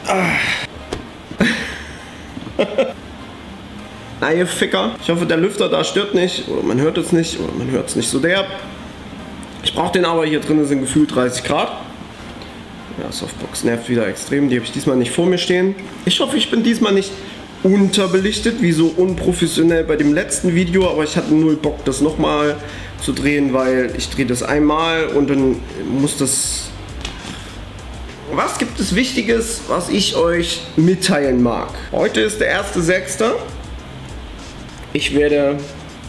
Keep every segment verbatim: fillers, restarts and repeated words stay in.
Na ihr Ficker, ich hoffe der Lüfter da stört nicht, oder man hört es nicht, oder man hört es nicht so derb. Ich brauche den aber, hier drin sind gefühlt dreißig Grad. Ja, Softbox nervt wieder extrem, die habe ich diesmal nicht vor mir stehen. Ich hoffe, ich bin diesmal nicht unterbelichtet, wie so unprofessionell bei dem letzten Video, aber ich hatte null Bock, das nochmal zu drehen, weil ich drehe das einmal und dann muss das... Was gibt es Wichtiges, was ich euch mitteilen mag? Heute ist der erste sechste Ich werde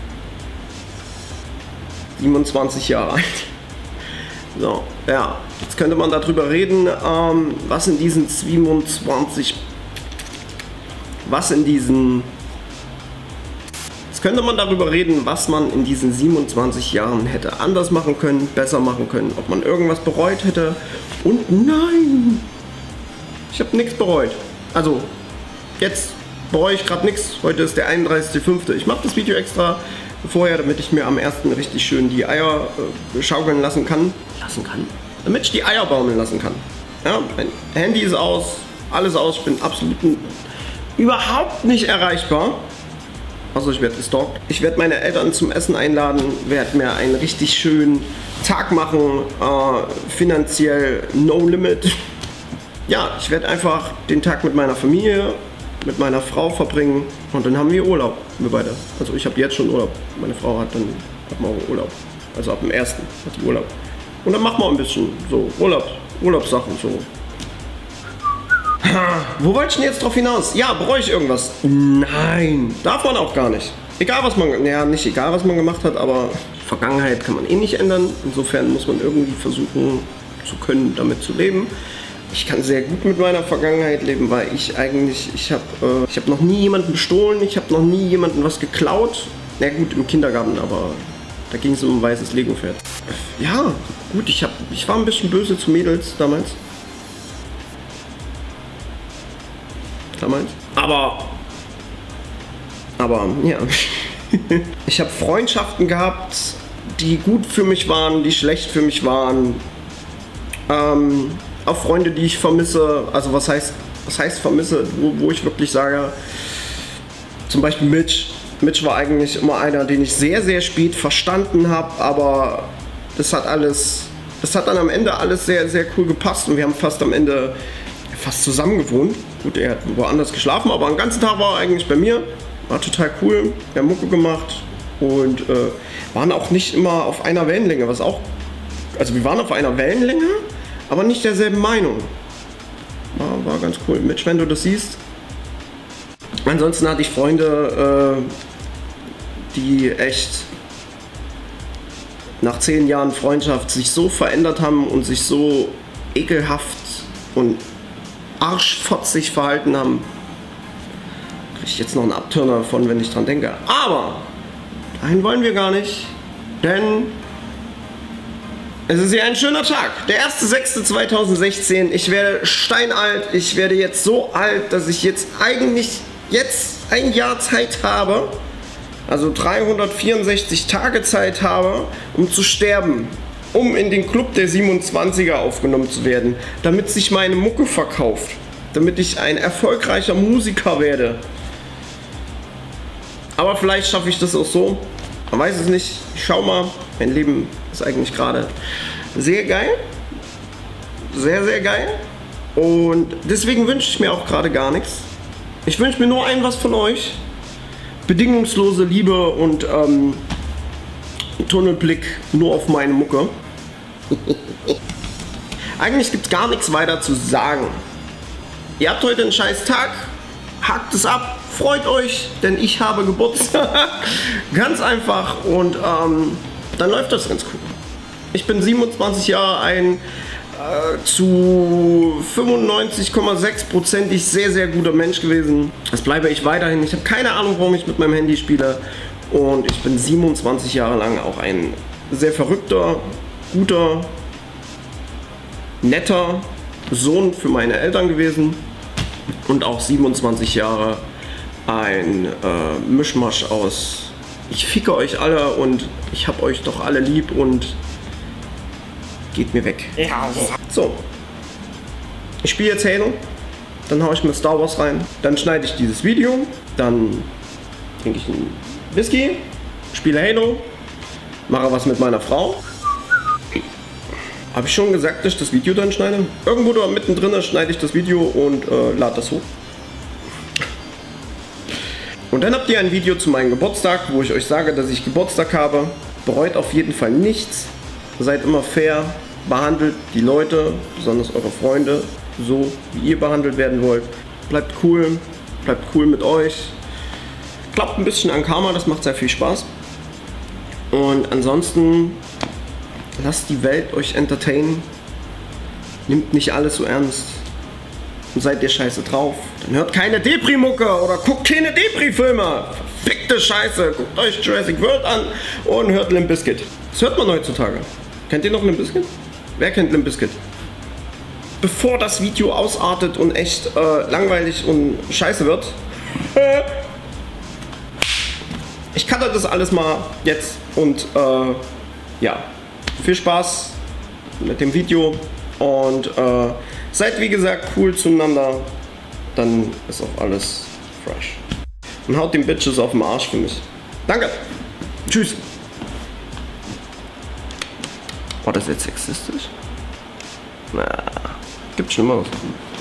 siebenundzwanzig Jahre alt. So, ja, jetzt könnte man darüber reden, ähm, was in diesen siebenundzwanzig, was in diesen, jetzt könnte man darüber reden, was man in diesen siebenundzwanzig Jahren hätte anders machen können, besser machen können, ob man irgendwas bereut hätte. Und nein, ich habe nichts bereut. Also, jetzt bereue ich gerade nichts. Heute ist der einunddreißigste fünfte Ich mache das Video extra vorher, damit ich mir am ersten richtig schön die Eier äh, schaukeln lassen kann. Lassen kann? Damit ich die Eier baumeln lassen kann. Ja, mein Handy ist aus, alles aus, ich bin absolut überhaupt nicht erreichbar. Also ich werde gestalkt. Ich werde meine Eltern zum Essen einladen, werde mir einen richtig schönen Tag machen, äh, finanziell no limit. Ja, ich werde einfach den Tag mit meiner Familie, mit meiner Frau verbringen und dann haben wir Urlaub, wir beide. Also ich habe jetzt schon Urlaub, meine Frau hat dann hat morgen Urlaub. Also ab dem ersten hat die Urlaub. Und dann machen wir ein bisschen so Urlaub, Urlaubssachen so. Wo wollte ich denn jetzt drauf hinaus? Ja, bereue ich irgendwas? Nein, darf man auch gar nicht. Egal was man, naja, nicht egal was man gemacht hat, aber Vergangenheit kann man eh nicht ändern. Insofern muss man irgendwie versuchen zu können, damit zu leben. Ich kann sehr gut mit meiner Vergangenheit leben, weil ich eigentlich, ich habe äh, ich hab noch nie jemanden bestohlen, ich habe noch nie jemanden was geklaut. Na gut, im Kindergarten, aber da ging es um ein weißes Lego-Pferd. Ja, gut, ich, hab, ich war ein bisschen böse zu Mädels damals. Damals. Aber, aber, ja. Ich habe Freundschaften gehabt, die gut für mich waren, die schlecht für mich waren. Ähm, auch Freunde, die ich vermisse. Also was heißt, was heißt vermisse, wo, wo ich wirklich sage, zum Beispiel Mitch. Mitch war eigentlich immer einer, den ich sehr, sehr spät verstanden habe, aber das hat alles, das hat dann am Ende alles sehr, sehr cool gepasst und wir haben fast am Ende fast zusammen gewohnt. Gut, er hat woanders geschlafen, aber den ganzen Tag war er eigentlich bei mir. War total cool. Wir haben Mucke gemacht und äh, waren auch nicht immer auf einer Wellenlänge, was auch, also wir waren auf einer Wellenlänge, aber nicht derselben Meinung. War, war ganz cool. Mitch, wenn du das siehst. Ansonsten hatte ich Freunde, äh, die echt nach zehn Jahren Freundschaft sich so verändert haben und sich so ekelhaft und arschfotzig verhalten haben. Kriege ich jetzt noch einen Abturner davon, wenn ich dran denke. Aber dahin wollen wir gar nicht, denn es ist ja ein schöner Tag. Der erste sechste zweitausendsechzehn Ich werde steinalt. Ich werde jetzt so alt, dass ich jetzt eigentlich jetzt ein Jahr Zeit habe, also dreihundertvierundsechzig Tage Zeit habe, um zu sterben, um in den Club der siebenundzwanziger aufgenommen zu werden, damit sich meine Mucke verkauft, damit ich ein erfolgreicher Musiker werde. Aber vielleicht schaffe ich das auch so, man weiß es nicht. Ich schau mal, mein Leben ist eigentlich gerade sehr geil, sehr, sehr geil und deswegen wünsche ich mir auch gerade gar nichts. Ich wünsche mir nur ein was von euch. Bedingungslose Liebe und ähm, Tunnelblick nur auf meine Mucke. Eigentlich gibt es gar nichts weiter zu sagen. Ihr habt heute einen scheiß Tag. Hakt es ab. Freut euch, denn ich habe Geburtstag. Ganz einfach und ähm, dann läuft das ganz cool. Ich bin siebenundzwanzig Jahre ein äh, zu fünfundneunzig Komma sechs Prozent sehr, sehr guter Mensch gewesen. Das bleibe ich weiterhin. Ich habe keine Ahnung, warum ich mit meinem Handy spiele. Und ich bin siebenundzwanzig Jahre lang auch ein sehr verrückter, guter, netter Sohn für meine Eltern gewesen. Und auch siebenundzwanzig Jahre ein äh, Mischmasch aus ich ficke euch alle und ich hab euch doch alle lieb und geht mir weg. Ja. So, ich spiele jetzt Halo. dann haue ich mir Star Wars rein, dann schneide ich dieses Video, dann trinke ich einen Whisky, spiele Halo, mache was mit meiner Frau. Habe ich schon gesagt, dass ich das Video dann schneide? Irgendwo da mittendrin schneide ich das Video und äh, lade das hoch. Und dann habt ihr ein Video zu meinem Geburtstag, wo ich euch sage, dass ich Geburtstag habe. Bereut auf jeden Fall nichts. Seid immer fair, behandelt die Leute, besonders eure Freunde, so wie ihr behandelt werden wollt. Bleibt cool, bleibt cool mit euch. Klappt ein bisschen an Karma, das macht sehr viel Spaß. Und ansonsten lasst die Welt euch entertainen. Nimmt nicht alles so ernst. Und seid ihr scheiße drauf, dann hört keine Depri-Mucke oder guckt keine Depri-Filme. Verfickte Scheiße. Guckt euch Jurassic World an und hört Limp Bizkit. Das hört man heutzutage. Kennt ihr noch Limp Bizkit? Wer kennt Limp Bizkit? Bevor das Video ausartet und echt äh, langweilig und scheiße wird. Ich cutte das alles mal jetzt und äh, ja, viel Spaß mit dem Video und äh, seid wie gesagt cool zueinander, dann ist auch alles fresh. Und haut den Bitches auf den Arsch für mich. Danke. Tschüss. War das jetzt sexistisch? Na, gibt Schlimmeres.